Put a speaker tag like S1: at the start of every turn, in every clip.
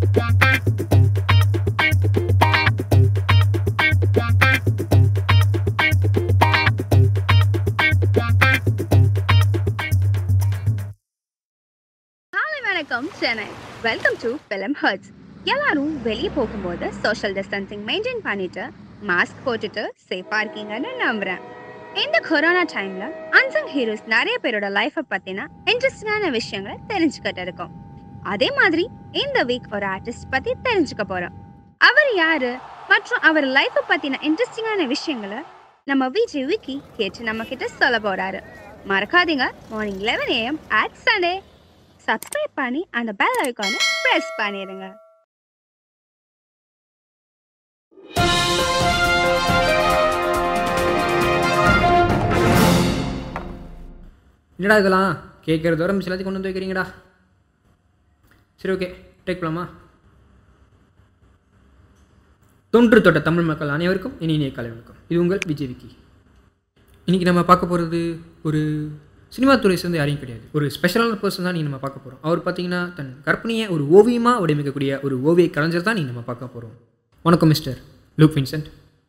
S1: வணக்கம் Chennai. Welcome to film hearts. எல்லாரும் வெளியே போகும்போது சோஷியல் டிஸ்டன்சிங் மெயின்டைன் பண்ணிட்டு மாஸ்க் போட்டுட்டு சேஃபா இருக்கீங்கன்னு நம்புறேன். இந்த கொரோனா டைம்ல அன்சங் ஹீரோஸ் நிறைய பேரோட லைஃபை பத்தின இன்ட்ரெஸ்டிங்கான விஷயங்களை தெரிஞ்சுக்கிட்டு இருக்கோம். அதே மாதிரி இந்த வீக் ஒரு ஆர்டிஸ்ட் பத்தி தெரிஞ்சுக்க போறோம். அவர் யாரு மற்றும் அவர் லைஃபை பத்தின இன்ட்ரெஸ்டிங்கான விஷயங்களை நம்ம விஜய் விக்கி கேட்டு நம்ம கிட்ட சொல்ல போறாரு. மறக்காதீங்க, morning 11 AM at Sunday subscribe பண்ணி அந்த பெல் ஐகானை பிரஸ் பண்ணிடுங்க.
S2: என்னடா இதெல்லாம் கேட்குறது வர மிஸ் எல்லாத்தையும் கொண்டு வந்து வைக்கிறீங்கடா. சரி, ஓகே, டேக் பண்ணலாமா? தொன்று தொட்ட தமிழ் மக்கள் அனைவருக்கும் இனிய காலை வணக்கம். இது உங்கள் விஜய் விக்கி. இன்றைக்கி நம்ம பார்க்க போகிறது ஒரு சினிமா துறை சேர்ந்து யாரையும் கிடையாது, ஒரு ஸ்பெஷலான பர்சன் தான் நீங்கள் நம்ம பார்க்க போகிறோம். அவர் பார்த்தீங்கன்னா தன் கற்பனையை ஒரு ஓவியமாக வடிவமைக்கக்கூடிய ஒரு ஓவிய கலைஞர் தான் நீங்கள் நம்ம பார்க்க போகிறோம். வணக்கம் மிஸ்டர் லூக் வின்சென்ட்.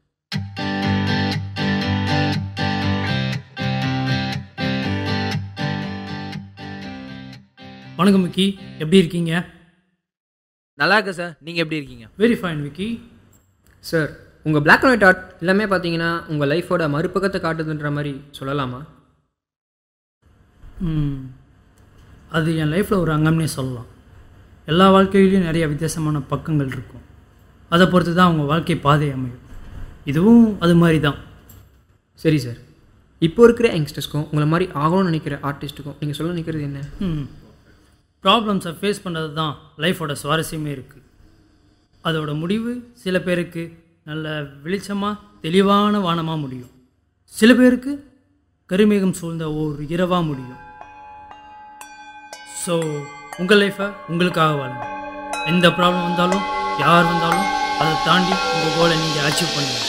S3: வணக்கம் விக்கி, எப்படி இருக்கீங்க?
S4: நல்லா இருக்கு சார், நீங்கள் எப்படி இருக்கீங்க?
S3: Very fine Vicky.
S2: சார், உங்கள் பிளாக் அண்ட் ஒயிட் ஆர்ட் எல்லாமே பார்த்தீங்கன்னா உங்கள் லைஃபோட மறுபக்கத்தை காட்டுதுன்ற மாதிரி சொல்லலாமா?
S3: அது என் லைஃப்பில் ஒரு அங்கம்னே சொல்லலாம். எல்லா வாழ்க்கையிலையும் நிறைய வித்தியாசமான பக்கங்கள் இருக்கும். அதை பொறுத்து தான் அவங்க வாழ்க்கை பாதை அமையும். இதுவும் அது மாதிரி தான்.
S2: சரி சார், இப்போ இருக்கிற யங்ஸ்டர்ஸ்க்கும் உங்களை மாதிரி ஆகணும்னு நினைக்கிற ஆர்டிஸ்ட்டுக்கும் நீங்கள் சொல்ல நினைக்கிறது என்ன?
S3: ப்ராப்ளம்ஸை ஃபேஸ் பண்ணுறது தான் லைஃபோட சுவாரஸ்யமே இருக்குது. அதோட முடிவு சில பேருக்கு நல்ல வெளிச்சமாக தெளிவான வானமாக முடியும், சில பேருக்கு கருமேகம் சூழ்ந்த ஒரு இரவாக முடியும். ஸோ உங்கள் லைஃப்பை உங்களுக்காக வாழுங்க. எந்த ப்ராப்ளம் வந்தாலும் யார் வந்தாலும் அதை தாண்டி உங்கள் கோலை நீங்கள் அச்சீவ் பண்ணுங்கள்.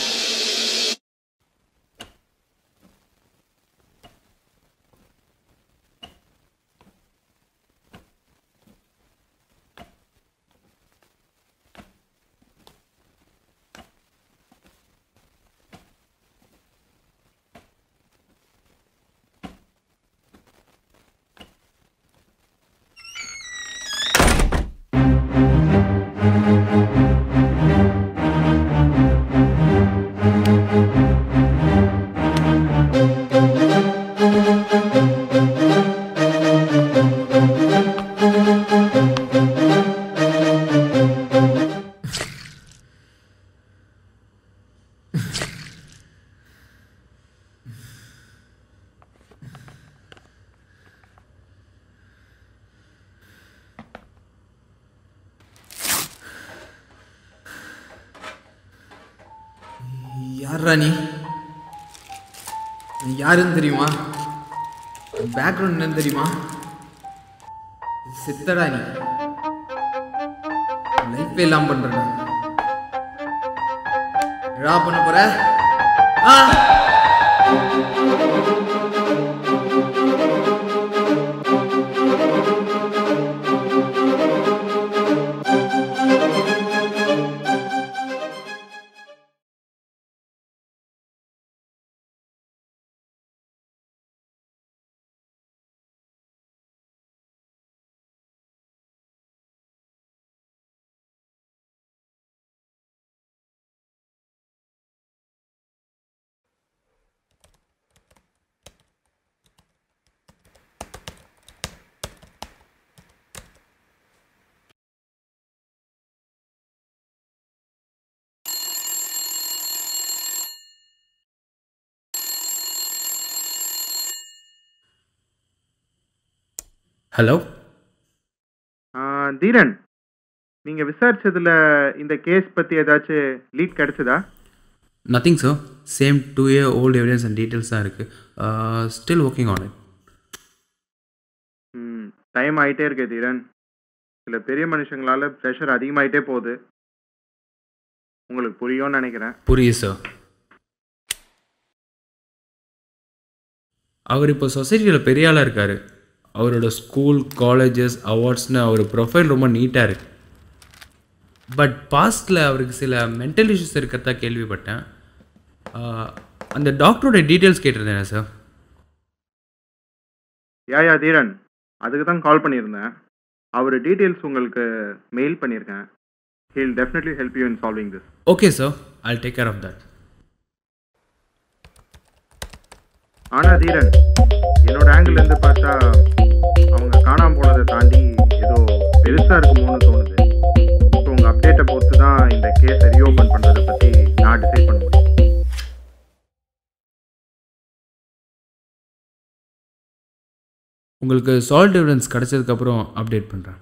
S4: யாரா நீ? யாருன்னு தெரியுமா? பேக்ரவுண்ட் என்னன்னு தெரியுமா? சித்தடா நீ, லைஃப் எல்லாம் பண்றா. என்னடா பண்ண போற?
S2: ஹலோ
S5: தீரன், நீங்கள் விசாரிச்சதில் இந்த கேஸ் பற்றி ஏதாச்சும் லீட் கிடைச்சதா?
S6: Nothing sir, same 2 year old evidence and details தான் இருக்குது. Still working on it.
S5: Time ஆகிட்டே இருக்கு தீரன். சில பெரிய மனுஷங்களால் ப்ரெஷர் அதிகமாகிட்டே போகுது. உங்களுக்கு புரியும்னு நினைக்கிறேன்.
S6: புரியுது சார். அவர் இப்போ சொசைட்டியில் பெரிய ஆளாக இருக்கார். அவரோட ஸ்கூல், காலேஜஸ், அவார்ட்ஸ்னு அவர் ப்ரொஃபைல் ரொம்ப நீட்டாக இருக்குது. பட் பாஸ்டில் அவருக்கு சில மென்டல் இஷ்யூஸ் இருக்கிறதா கேள்விப்பட்டேன். அந்த டாக்டரோட டீட்டெயில்ஸ் கேட்டிருந்தேன் சார்.
S5: யா தீரன், அதுக்கு தான் கால் பண்ணியிருந்தேன். அவர் டீட்டெயில்ஸ் உங்களுக்கு மெயில் பண்ணியிருக்கேன். He'll definitely help you in solving this.
S6: Okay sir, I'll take care of that.
S5: ஆனால் தீரன், என்னோட ஆங்கிள்லேருந்து பார்த்தா அவங்க காணாமல் போனதை தாண்டி ஏதோ பெருசாக இருக்குமோன்னு தோணுது. ஸோ உங்கள் அப்டேட்டை பொறுத்து தான் இந்த கேஸை ரீஓப்பன் பண்ணுறதை பற்றி நான் டிசைட் பண்ண முடியும்.
S6: உங்களுக்கு சால்ட் எவிடன்ஸ் கிடச்சதுக்கப்புறம் அப்டேட் பண்ணுறேன்.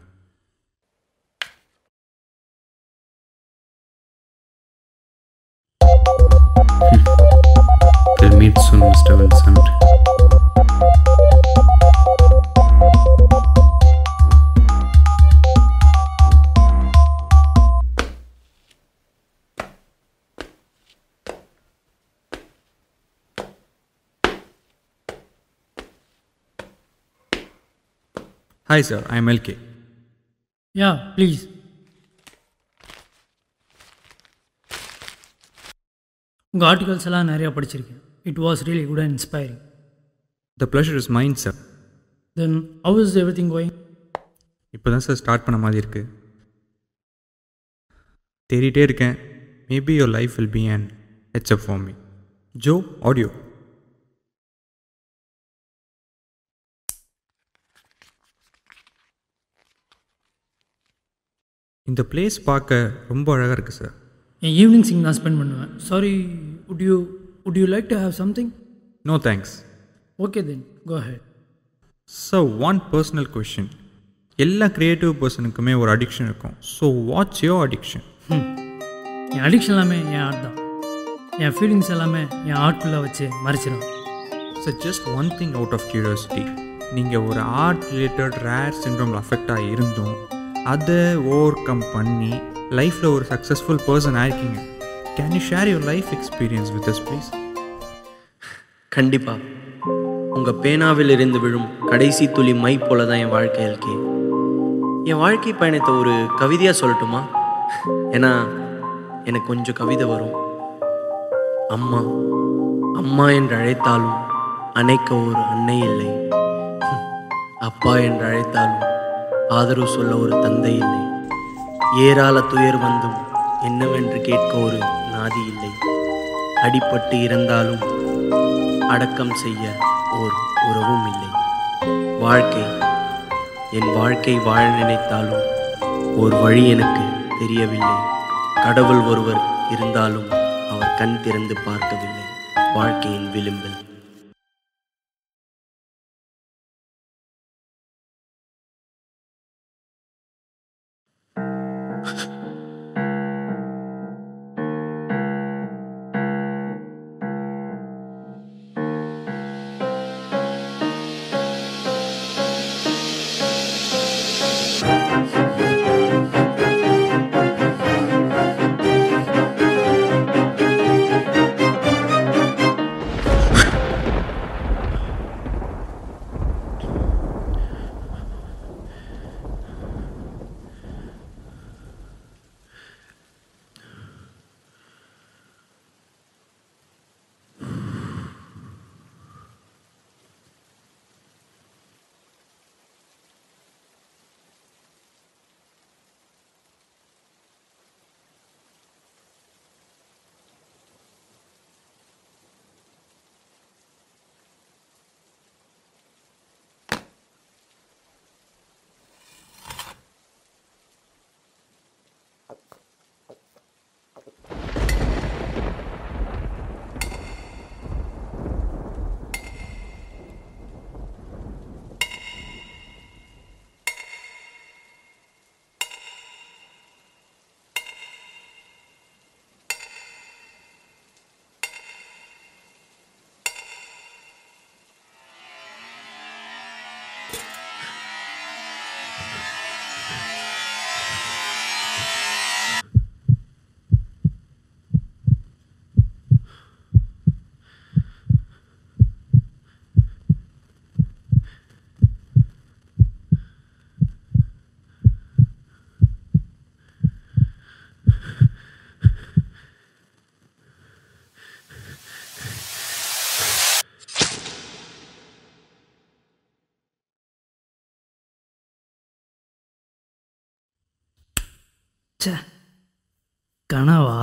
S6: We'll meet soon, Mr. Vincent. Hi sir, I am LK.
S3: Yeah please. உங்கள் ஆர்டிகல்ஸ் எல்லாம் நிறையா படிச்சிருக்கேன். It was really good and inspiring.
S7: The pleasure is mine, sir.
S3: Then how is everything going?
S7: இப்போ தான் sir start பண்ண மாதிரி இருக்குது. தேடிட்டே இருக்கேன். Maybe your life will be an ஹெச்அப் ஃபார் மீ. ஜோ ஆடியோ. இந்த பிளேஸ் பார்க்க ரொம்ப அழகாக இருக்குது சார்.
S3: என் ஈவினிங் சிங் நான் ஸ்பெண்ட் பண்ணுவேன். Sorry, would you like to have something?
S7: No thanks.
S3: Okay then, go ahead.
S7: Sir, one personal question. எல்லா க்ரியேட்டிவ் பர்சனுக்குமே ஒரு அடிக்ஷன் இருக்கும். So what's your addiction?
S3: என் அடிக்ஷன் எல்லாமே என் ஆர்ட் தான். என் ஃபீலிங்ஸ் எல்லாமே என் ஆர்ட்குள்ளே வச்சு மறைச்சிடும்.
S7: Sir, just one thing out of curiosity. நீங்கள் ஒரு ஆர்ட் ரிலேட்டட் ரேர் சிண்ட்ரோமில் அஃபெக்ட் ஆகியிருந்தும் அதை ஓவர் கம் பண்ணி லைஃப்பில் ஒரு சக்ஸஸ்ஃபுல் பர்சன் ஆயிருக்கீங்க. Can you share your life experience with us please?
S8: கண்டிப்பாக. உங்கள் பேனாவில் இருந்து விழும் கடைசி துளி மை போல தான் என் வாழ்க்கை இருக்கு. என் வாழ்க்கை பயணத்தை ஒரு கவிதையாக சொல்லட்டுமா? ஏன்னா எனக்கு கொஞ்சம் கவிதை வரும். அம்மா அம்மா என்று அழைத்தாலும் அணைக்க ஒரு அன்னை இல்லை. அப்பா என்று அழைத்தாலும் ஆதரவு சொல்ல ஒரு தந்தை இல்லை. ஏராள துயர் வந்தும் என்னவென்று கேட்க ஒரு நாதி இல்லை. அடிபட்டு இறந்தாலும் அடக்கம் செய்ய ஓர் உறவும் இல்லை. என் வாழ்க்கை வாழ நினைத்தாலும் ஒரு வழி எனக்கு தெரியவில்லை. கடவுள் ஒருவர் இருந்தாலும் அவர் கண் திறந்து பார்க்கவில்லை வாழ்க்கையின் விளிம்பில்.
S3: ச்சே, கனவா?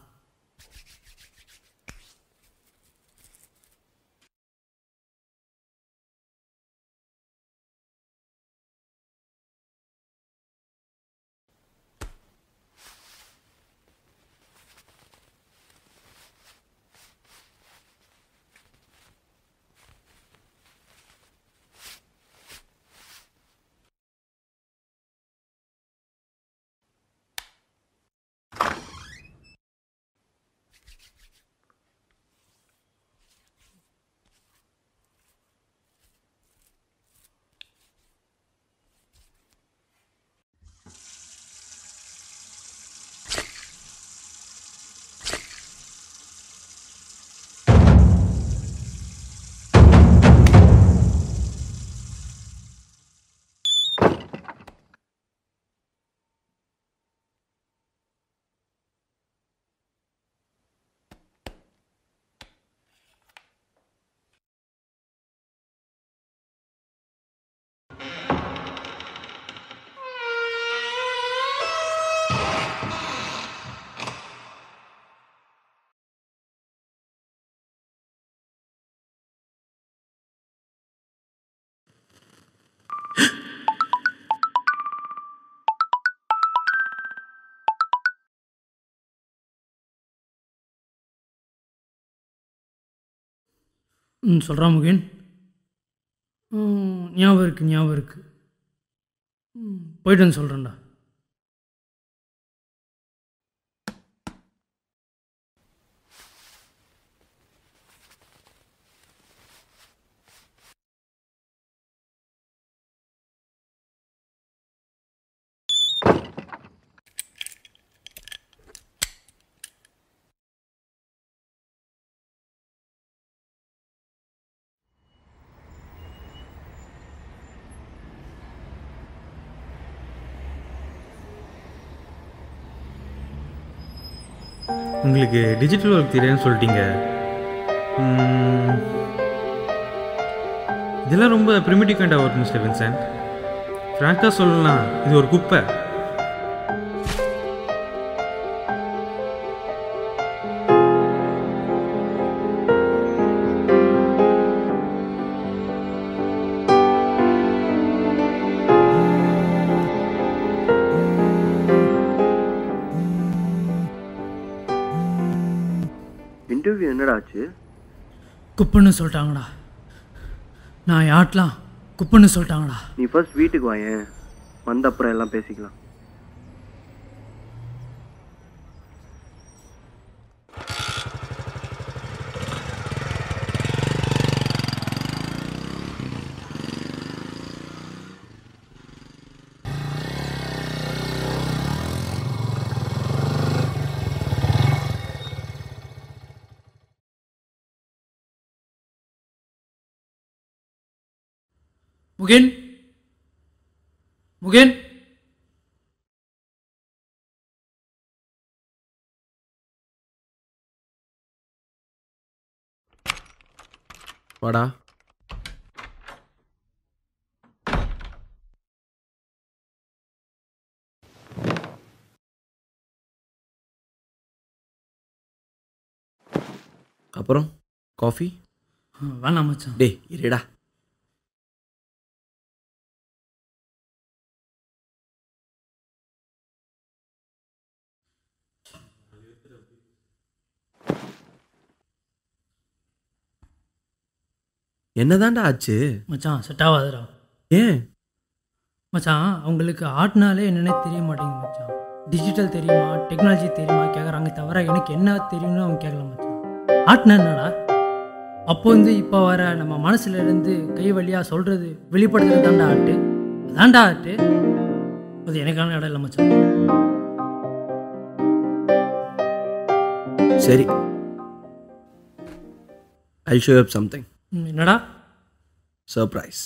S3: சொல்கிறான் முகேன். ஞாபகம் இருக்குது, ஞாபகம் இருக்குது. போயிட்டு வந்து சொல்கிறேன்டா.
S7: உங்களுக்கு டிஜிட்டல் ஒர்க் தெரியாதுன்னு சொல்லிட்டீங்க. இதெல்லாம் ரொம்ப primitive kind of work mister Vincent. ஃப்ராங்காக சொல்லலாம், இது ஒரு குப்பை.
S8: இன்டர்வியூ என்னடா ஆச்சு?
S3: குப்புன்னு சொல்லிட்டாங்கடா. நான் யாட்லாம் குப்புன்னு சொல்லிட்டாங்கடா.
S8: நீ ஃபர்ஸ்ட் வீட்டுக்கு வாயேன், வந்த அப்புறம் எல்லாம் பேசிக்கலாம்.
S3: முகேன், முகேன்,
S8: வாடா. அப்புறம் காஃபி?
S3: வேணாம் மச்சான்.
S8: டேய் இருடா. என்னதான்டா ஆச்சு?
S3: மச்சான் செட் ஆகாதுடா.
S8: ஏன்
S3: மச்சான், அவங்களுக்கு ஆர்ட்னாலே என்னென்ன தெரிய மாட்டேங்குது மச்சான். டிஜிட்டல் தெரியுமா, டெக்னாலஜி தெரியுமா கேட்குறாங்க தவிர எனக்கு என்ன தெரியும்னு அவங்க கேட்கல மச்சான். ஆர்ட்னா என்னடா? அப்போ இப்போ வர நம்ம மனசுல இருந்து கை வழியாக சொல்கிறது வெளிப்படுத்துறது தாண்டா ஆர்ட்டு. அதான்டா ஆர்ட்டு. அது எனக்கான இடம் இல்லை மச்சான்.
S8: சரி, I'll show you up something.
S3: என்னடா?
S8: Surprise.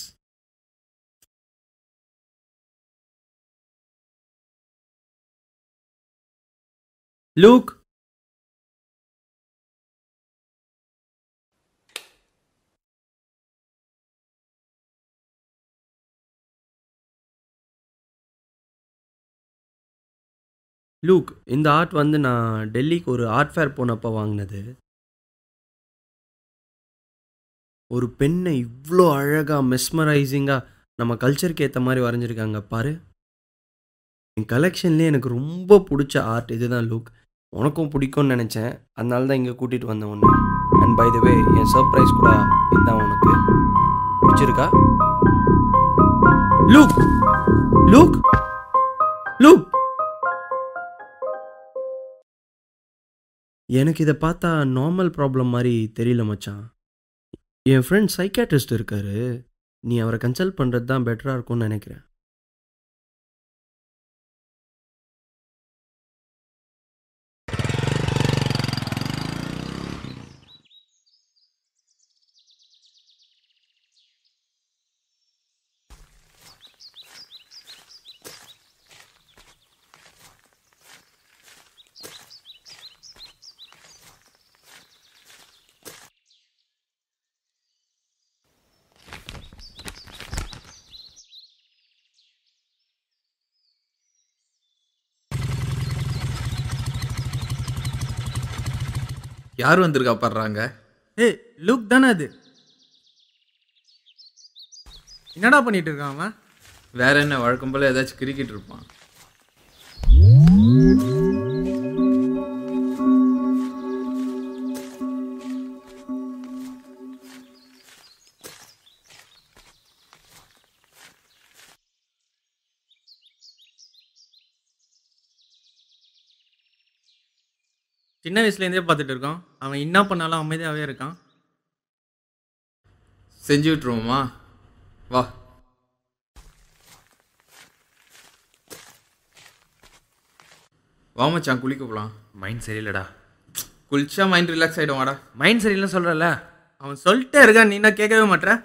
S8: Luke. லூக், இந்த ஆர்ட் வந்து நான் டெல்லிக்கு ஒரு ஆர்ட் ஃபேர் போனப்போ வாங்கினது. ஒரு பெண்ணை இவ்வளோ அழகாக மெஸ்மரைசிங்காக நம்ம கல்ச்சருக்கு ஏற்ற மாதிரி வரைஞ்சிருக்காங்க பாரு. என் கலெக்ஷன்லேயே எனக்கு ரொம்ப பிடிச்ச ஆர்ட் இதுதான் லூக். உனக்கும் பிடிக்கும்னு நினச்சேன், அதனால தான் இங்கே கூட்டிகிட்டு வந்தேன் ஒன்று. அண்ட் பை த வே, என் சர்ப்ரைஸ் கூட இதுதான். உனக்கு பிடிச்சிருக்கா? லூக் லூக் லூக் எனக்கு இதை பார்த்தா நார்மல் ப்ராப்ளம் மாதிரி தெரியல மச்சான். என் ஃப்ரெண்ட் சைக்காட்ரிஸ்ட் இருக்காரு, நீ அவரை கன்சல்ட் பண்ணுறது தான் பெட்டராக இருக்கும்னு நினைக்கிறேன்.
S4: யார் வந்திருக்கா பாடுறாங்க?
S7: ஏய், லுக் தானே அது? என்னடா பண்ணிட்டு இருக்கான் அவன்?
S4: வேற என்ன, வழக்கம் போல ஏதாச்சும் கிரிக்கெட் இருப்பான்.
S7: சின்ன வயசுலேருந்தே பார்த்துட்டு இருக்கோம். அவன் என்ன பண்ணாலும் அமைதியாகவே இருக்கான்.
S4: செஞ்சு விட்டுருவோமா? வா. வா மச்சான், குளிக்க போகலாம்.
S6: மைண்ட் சரியில்லடா.
S4: குளிச்சா மைண்ட் ரிலாக்ஸ் ஆகிடும். வாடா.
S6: மைண்ட் சரியில்லைன்னு சொல்கிறல்ல.
S7: அவன் சொல்லிட்டே இருக்கான், நீ என்ன கேட்கவே மாட்டேற?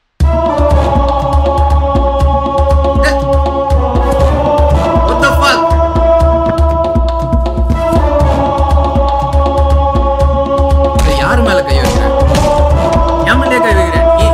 S4: யாரு மேல கை வைக்கிறேன்?
S7: என் மேலே கை வைக்கிறேன் நீ?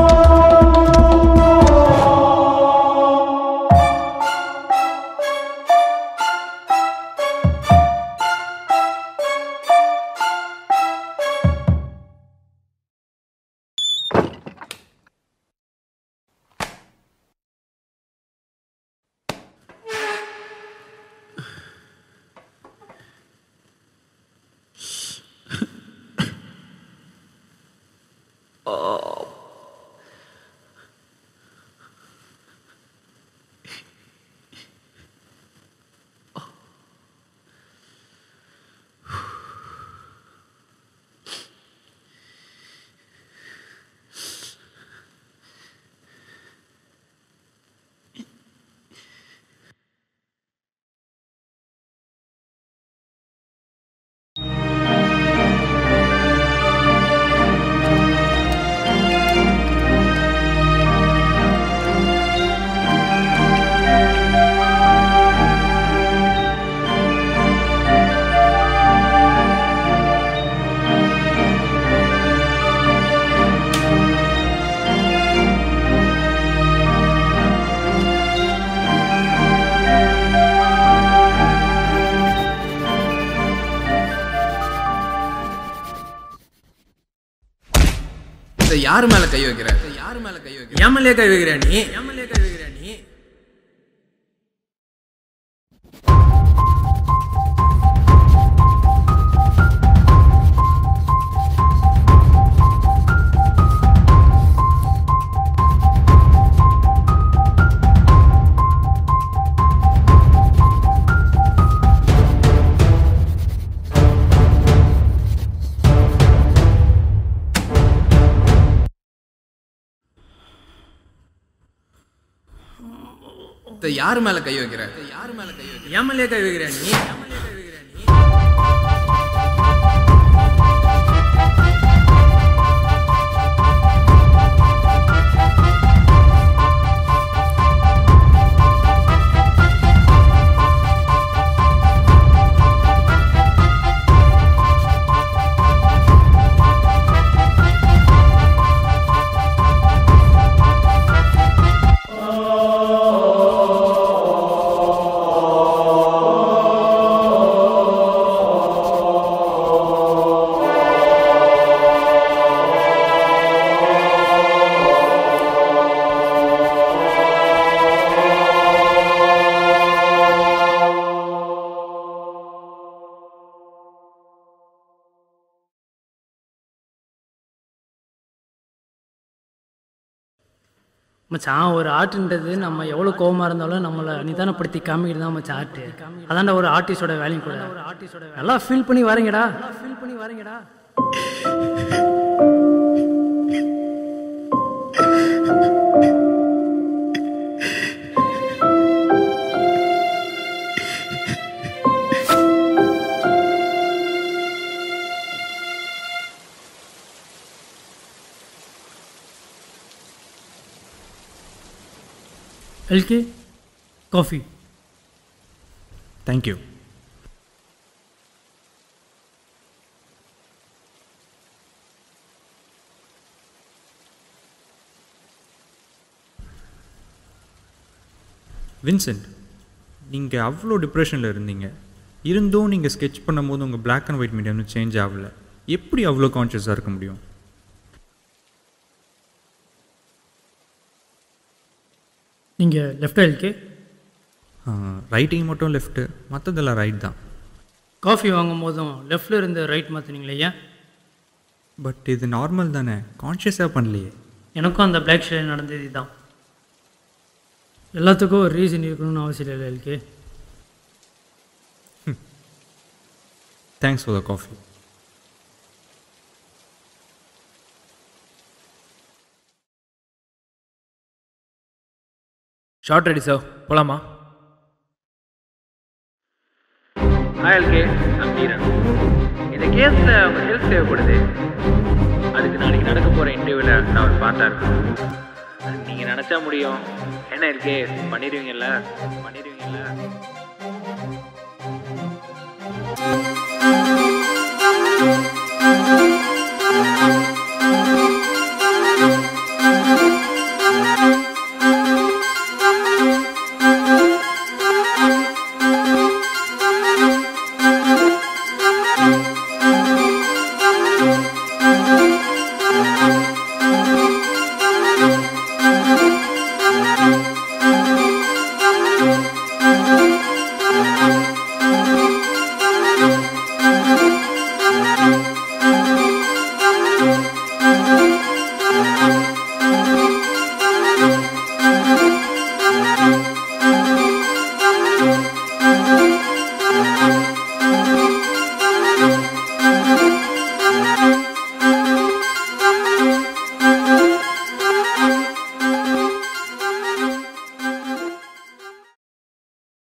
S4: யாரு மேல கை வைக்கிற? யாரு மேல கை வைக்கிற?
S7: என் மேலே கை வைக்கிறேன் நீ? என் மேலே கை வைக்கிறேன் நீ?
S4: யாரு மேல கை வைக்கிற? யாரு மேல கை வைக்கிற?
S7: என் மேலே கை வைக்கிறேன் நீ? என் மேலே கை வைக்கிறேன் நீ?
S3: மச்சான் ஒரு ஆர்ட்ன்றது நம்ம எவ்வளோ கோவமாக இருந்தாலும் நம்மளை நிதானப்படுத்தி காமிக்கிறது தான் மச்சான் ஆர்ட்டு. அதான்டா ஒரு ஆர்டிஸ்டோட வேலையும் கூட. நல்லா ஃபீல் பண்ணி வரீங்கடா. LK coffee.
S7: தேங்க்யூ. வின்சென்ட், நீங்கள் அவ்வளோ டிப்ரெஷனில் இருந்தீங்க, இருந்தும் நீங்கள் ஸ்கெட்ச் பண்ணும்போது உங்கள் black and white medium change ஆகலை. எப்படி அவ்வளோ கான்ஷியஸாக இருக்க முடியும்?
S3: நீங்கள் லெஃப்ட் எல்கே?
S7: ரைட்டிங் மட்டும் லெஃப்ட்டு, மற்றதெல்லாம் ரைட் தான்.
S3: காஃபி வாங்கும் போதும் லெஃப்டில் இருந்து ரைட் மாற்றினீங்களே ஏன்?
S7: பட் இது நார்மல் தானே, கான்ஷியஸாக பண்ணலையே.
S3: எனக்கும் அந்த பிளாக் ஷேட் நடந்தது தான். எல்லாத்துக்கும் ஒரு ரீசன் இருக்கணும்னு அவசியம் இல்லை LK.
S7: Thanks for the coffee.
S2: Shot ready sir, போகலாமா?
S9: எல்கே, நான் தீரன். இந்த கேஸில் அவங்க ஹெல்ப் தேவைப்படுது. அதுக்கு நாளைக்கு நடக்க போகிற இன்டர்வியூவில் நான் ஒரு பார்த்தா இருக்கேன். நீங்கள் நினச்சா முடியும். என்ன எல்கே, பண்ணிடுவீங்கல்ல? பண்ணிடுவீங்க.